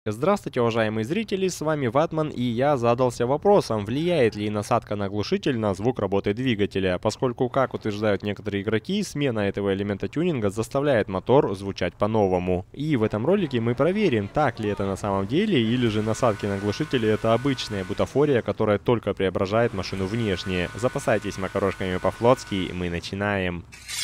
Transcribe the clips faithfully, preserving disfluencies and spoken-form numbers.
Здравствуйте, уважаемые зрители, с вами Ватман, и я задался вопросом, влияет ли насадка на глушитель на звук работы двигателя, поскольку, как утверждают некоторые игроки, смена этого элемента тюнинга заставляет мотор звучать по-новому. И в этом ролике мы проверим, так ли это на самом деле, или же насадки на глушители это обычная бутафория, которая только преображает машину внешне. Запасайтесь макарошками по-флотски, мы начинаем.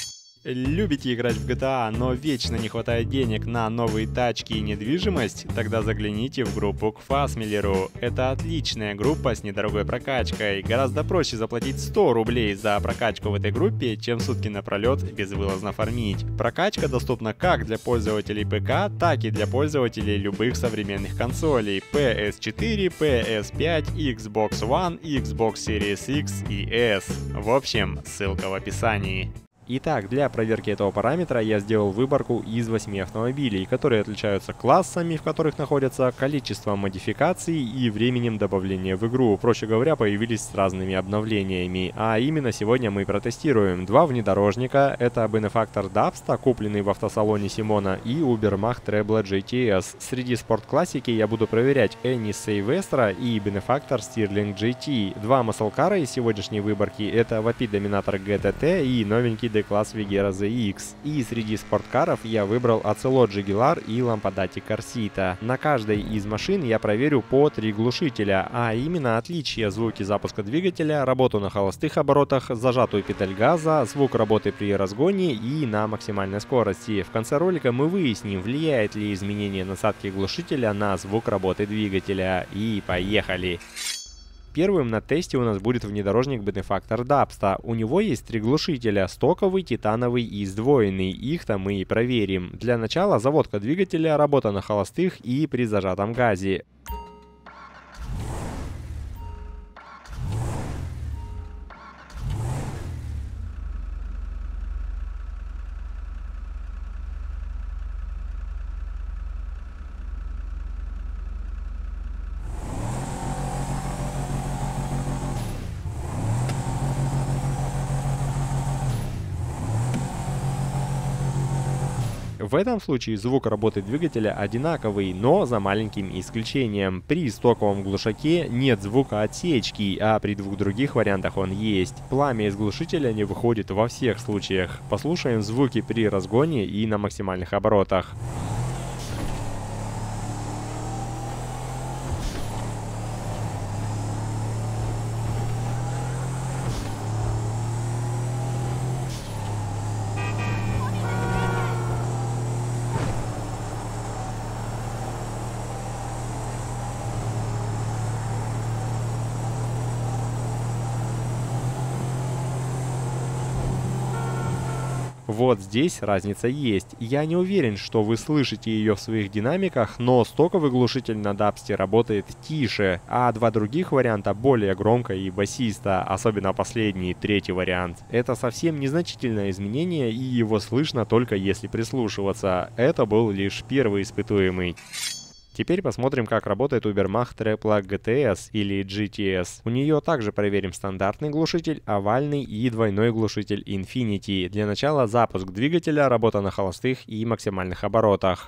Любите играть в джи ти эй, но вечно не хватает денег на новые тачки и недвижимость? Тогда загляните в группу к Фасмиллеру. Это отличная группа с недорогой прокачкой. Гораздо проще заплатить сто рублей за прокачку в этой группе, чем сутки напролет безвылазно фармить. Прокачка доступна как для пользователей ПК, так и для пользователей любых современных консолей: пи эс четыре, пи эс пять, Xbox One, Xbox Series X и S. В общем, ссылка в описании. Итак, для проверки этого параметра я сделал выборку из восьми автомобилей, которые отличаются классами, в которых находятся, количеством модификаций и временем добавления в игру. Проще говоря, появились с разными обновлениями. А именно сегодня мы протестируем два внедорожника. Это Benefactor Dabsta, купленный в автосалоне Симона, и Ubermacht Trebla джей ти эс. Среди спорт-классики я буду проверять Ennis Silvestre и Benefactor Stirling джей ти. Два маслкара из сегодняшней выборки — это Vapid Dominator джи ти ти и новенький D-класс Vigera зет икс. И среди спорткаров я выбрал Ocelot Jugular и Lampadati Corsita. На каждой из машин я проверю по три глушителя, а именно отличия: звуки запуска двигателя, работу на холостых оборотах, зажатую педаль газа, звук работы при разгоне и на максимальной скорости. В конце ролика мы выясним, влияет ли изменение насадки глушителя на звук работы двигателя. И поехали! Первым на тесте у нас будет внедорожник Benefactor Dabsta. У него есть три глушителя: стоковый, титановый и сдвоенный. Их-то мы и проверим. Для начала заводка двигателя, работа на холостых и при зажатом газе. В этом случае звук работы двигателя одинаковый, но за маленьким исключением. При стоковом глушаке нет звука отсечки, а при двух других вариантах он есть. Пламя из глушителя не выходит во всех случаях. Послушаем звуки при разгоне и на максимальных оборотах. Вот здесь разница есть. Я не уверен, что вы слышите ее в своих динамиках, но стоковый глушитель на Dabsta работает тише, а два других варианта более громко и басисто, особенно последний, третий вариант. Это совсем незначительное изменение, и его слышно только если прислушиваться. Это был лишь первый испытуемый. Теперь посмотрим, как работает Ubermacht Trebla джи ти эс или джи ти эс. У нее также проверим стандартный глушитель, овальный и двойной глушитель Infinity. Для начала запуск двигателя, работа на холостых и максимальных оборотах.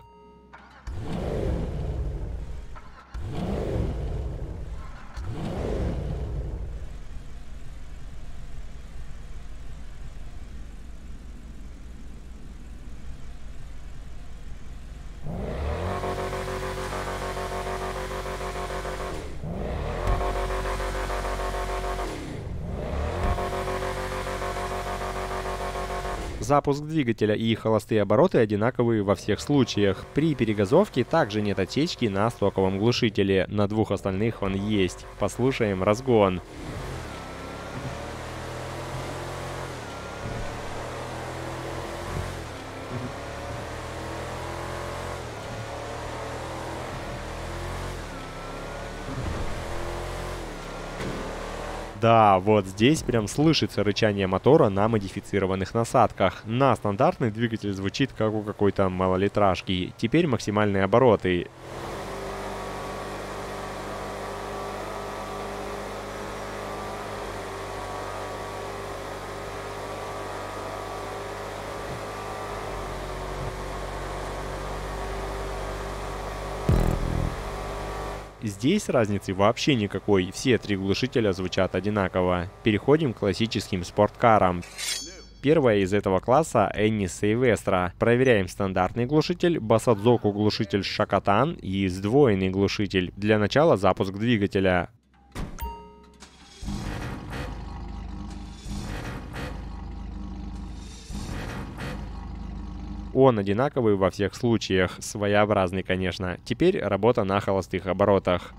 Запуск двигателя и холостые обороты одинаковые во всех случаях. При перегазовке также нет отсечки на стоковом глушителе, на двух остальных он есть. Послушаем разгон. Да, вот здесь прям слышится рычание мотора на модифицированных насадках. На стандартный двигатель звучит как у какой-то малолитражки. Теперь максимальные обороты. Здесь разницы вообще никакой, все три глушителя звучат одинаково. Переходим к классическим спорткарам. Первая из этого класса Ennis Vesta. Проверяем стандартный глушитель, Басадзоку глушитель Шакотан и сдвоенный глушитель. Для начала запуск двигателя. Он одинаковый во всех случаях, своеобразный, конечно. Теперь работа на холостых оборотах.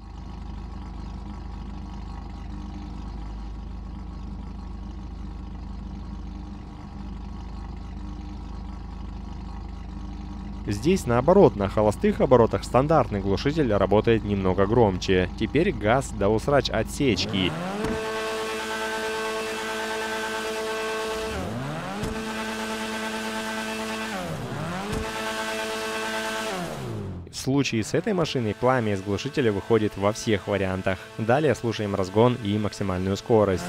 Здесь наоборот, на холостых оборотах стандартный глушитель работает немного громче. Теперь газ да усрач отсечки. В случае с этой машиной пламя из глушителя выходит во всех вариантах. Далее слушаем разгон и максимальную скорость.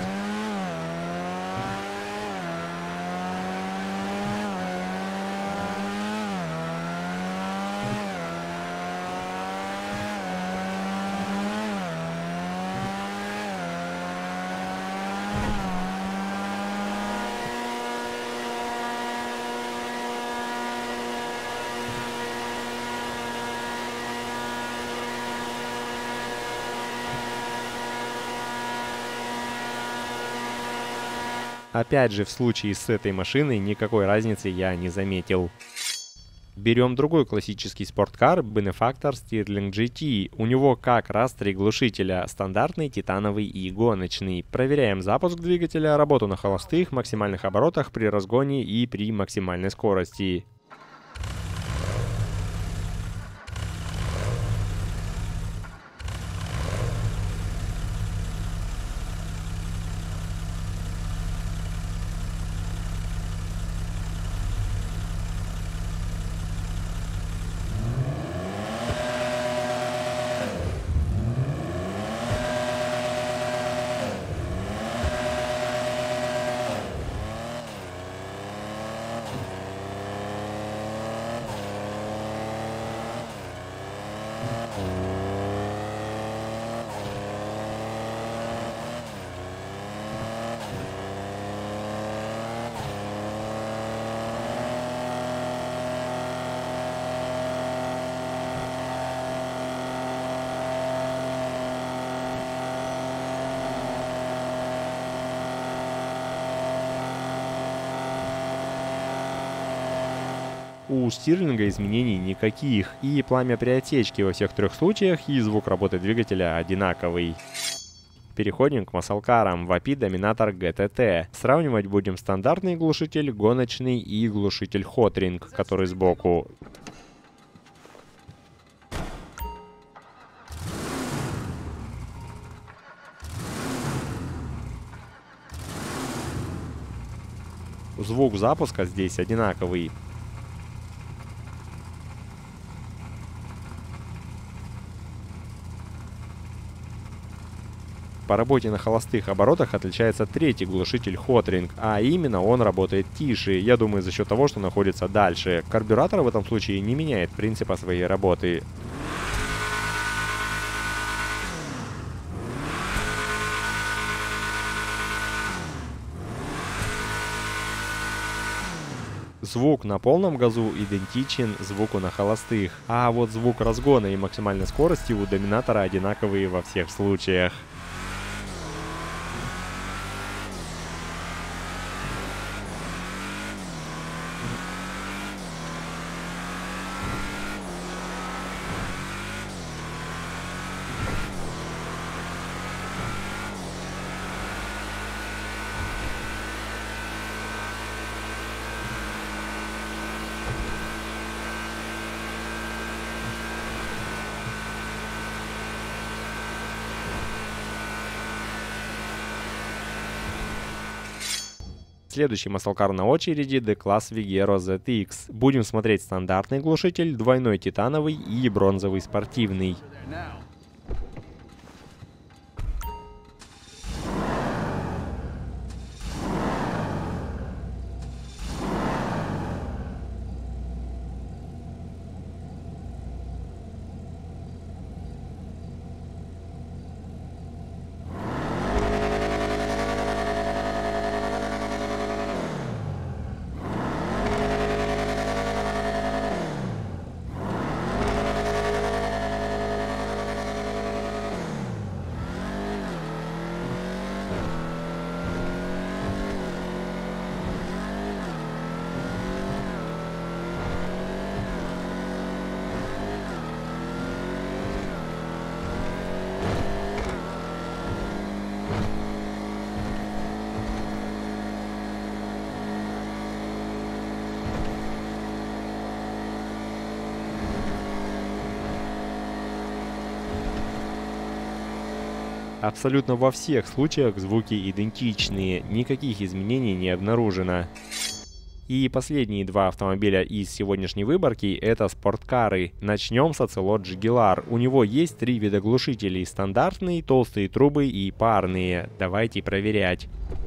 Опять же, в случае с этой машиной никакой разницы я не заметил. Берем другой классический спорткар Benefactor Stirling джи ти. У него как раз три глушителя: стандартный, титановый и гоночный. Проверяем запуск двигателя, работу на холостых, максимальных оборотах при разгоне и при максимальной скорости. У Стирлинга изменений никаких, и пламя при отсечке во всех трех случаях, и звук работы двигателя одинаковый. Переходим к маслкарам Вапид Dominator джи ти ти. Сравнивать будем стандартный глушитель, гоночный и глушитель Hotring, который сбоку. Звук запуска здесь одинаковый. По работе на холостых оборотах отличается третий глушитель Hotring, а именно он работает тише, я думаю, за счет того, что находится дальше. Карбюратор в этом случае не меняет принципа своей работы. Звук на полном газу идентичен звуку на холостых, а вот звук разгона и максимальной скорости у Доминатора одинаковые во всех случаях. Следующий маслкар на очереди D-класс Vigero зет икс. Будем смотреть стандартный глушитель, двойной титановый и бронзовый спортивный. Абсолютно во всех случаях звуки идентичные, никаких изменений не обнаружено. И последние два автомобиля из сегодняшней выборки — это спорткары. Начнем с Ocelot Jaguar. У него есть три вида глушителей: стандартные, толстые трубы и парные. Давайте проверять.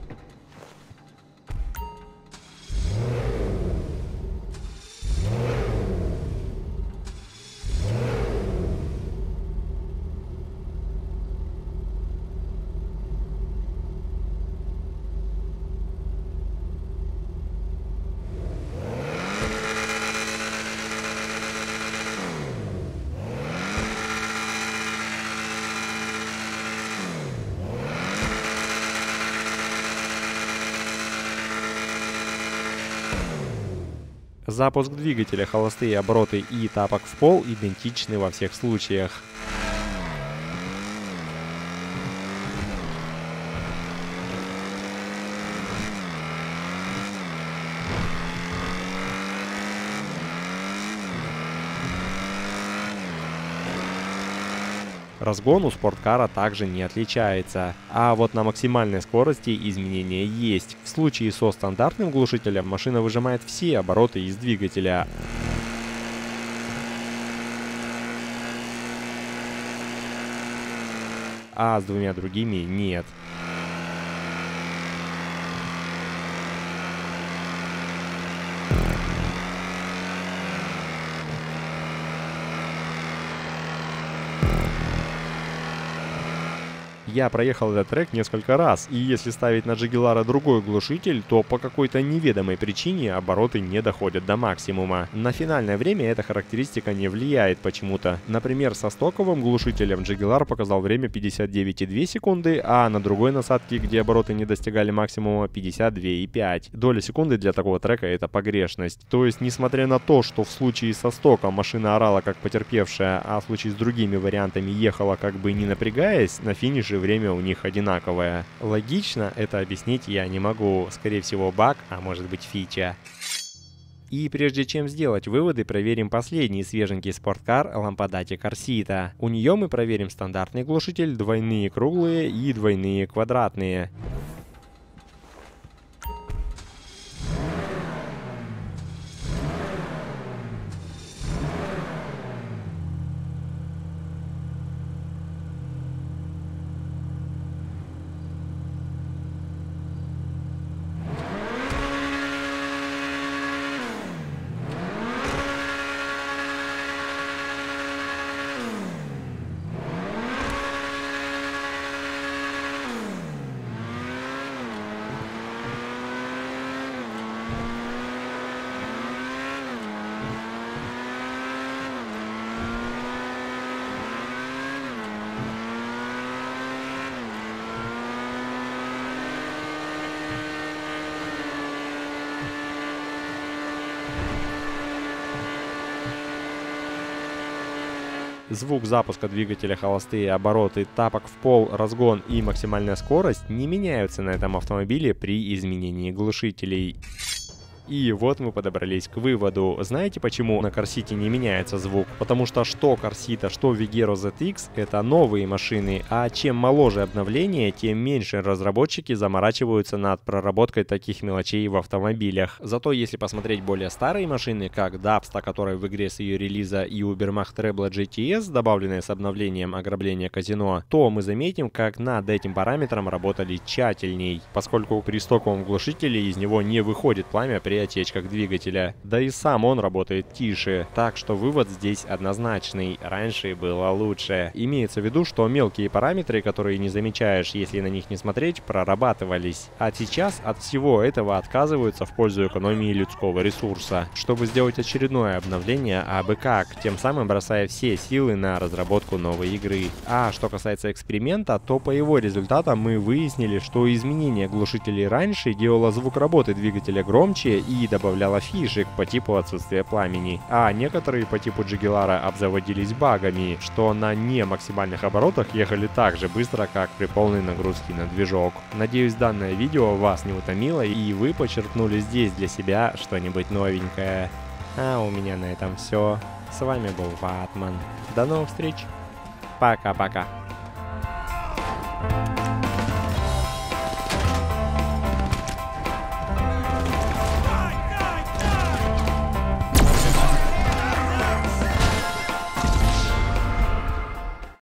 Запуск двигателя, холостые обороты и тапок в пол идентичны во всех случаях. Разгон у спорткара также не отличается, а вот на максимальной скорости изменения есть. В случае со стандартным глушителем машина выжимает все обороты из двигателя. А с двумя другими нет. Я проехал этот трек несколько раз, и если ставить на Jaguar другой глушитель, то по какой-то неведомой причине обороты не доходят до максимума. На финальное время эта характеристика не влияет почему-то. Например, со стоковым глушителем Jaguar показал время пятьдесят девять и две секунды, а на другой насадке, где обороты не достигали максимума, пятьдесят две и пять. Доля секунды для такого трека — это погрешность. То есть, несмотря на то, что в случае со стоком машина орала как потерпевшая, а в случае с другими вариантами ехала как бы не напрягаясь, на финише время у них одинаковое. Логично это объяснить я не могу. Скорее всего, баг, а может быть фича. И прежде чем сделать выводы, проверим последний свеженький спорткар Lampadati Corsita. У нее мы проверим стандартный глушитель, двойные круглые и двойные квадратные. Звук запуска двигателя, холостые обороты, тапок в пол, разгон и максимальная скорость не меняются на этом автомобиле при изменении глушителей. И вот мы подобрались к выводу. Знаете, почему на Corsita не меняется звук? Потому что что Corsita, что Vigero зет икс — это новые машины, а чем моложе обновление, тем меньше разработчики заморачиваются над проработкой таких мелочей в автомобилях. Зато если посмотреть более старые машины, как Dabsta, которая в игре с ее релиза, и Ubermacht Trebla джи ти эс, добавленные с обновлением ограбления казино, то мы заметим, как над этим параметром работали тщательней, поскольку при стоковом глушителе из него не выходит пламя при отечках двигателя. Да и сам он работает тише, так что вывод здесь однозначный. Раньше было лучше. Имеется в виду, что мелкие параметры, которые не замечаешь, если на них не смотреть, прорабатывались. А сейчас от всего этого отказываются в пользу экономии людского ресурса, чтобы сделать очередное обновление абы как, тем самым бросая все силы на разработку новой игры. А что касается эксперимента, то по его результатам мы выяснили, что изменение глушителей раньше делало звук работы двигателя громче и добавляла фишек по типу отсутствия пламени, а некоторые по типу Jaguar обзаводились багами, что на не максимальных оборотах ехали так же быстро, как при полной нагрузке на движок. Надеюсь, данное видео вас не утомило и вы почерпнули здесь для себя что-нибудь новенькое. А у меня на этом все. С вами был Ватман. До новых встреч. Пока-пока.